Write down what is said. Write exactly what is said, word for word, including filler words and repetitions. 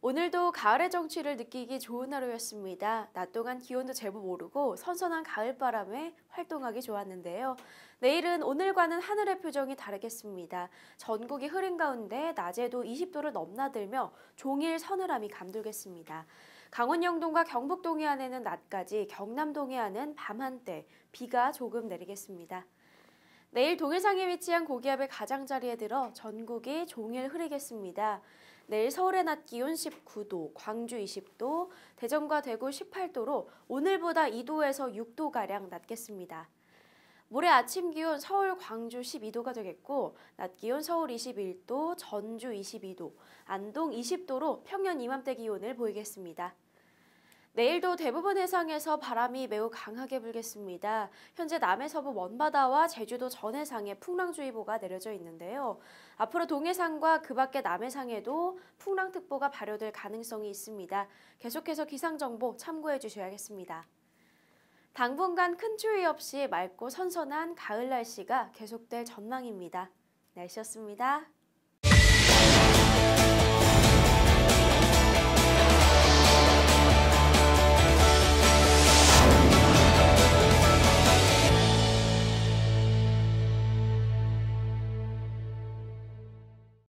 오늘도 가을의 정취를 느끼기 좋은 하루였습니다. 낮 동안 기온도 제법 오르고 선선한 가을바람에 활동하기 좋았는데요. 내일은 오늘과는 하늘의 표정이 다르겠습니다. 전국이 흐린 가운데 낮에도 이십 도를 넘나들며 종일 서늘함이 감돌겠습니다. 강원 영동과 경북 동해안에는 낮까지, 경남 동해안은 밤 한때 비가 조금 내리겠습니다. 내일 동해상에 위치한 고기압의 가장자리에 들어 전국이 종일 흐리겠습니다. 내일 서울의 낮 기온 십구 도, 광주 이십 도, 대전과 대구 십팔 도로 오늘보다 이 도에서 육 도가량 낮겠습니다. 모레 아침 기온 서울, 광주 십이 도가 되겠고 낮 기온 서울 이십일 도, 전주 이십이 도, 안동 이십 도로 평년 이맘때 기온을 보이겠습니다. 내일도 대부분 해상에서 바람이 매우 강하게 불겠습니다. 현재 남해서부 먼바다와 제주도 전해상에 풍랑주의보가 내려져 있는데요. 앞으로 동해상과 그 밖의 남해상에도 풍랑특보가 발효될 가능성이 있습니다. 계속해서 기상정보 참고해 주셔야겠습니다. 당분간 큰 추위 없이 맑고 선선한 가을 날씨가 계속될 전망입니다. 날씨였습니다.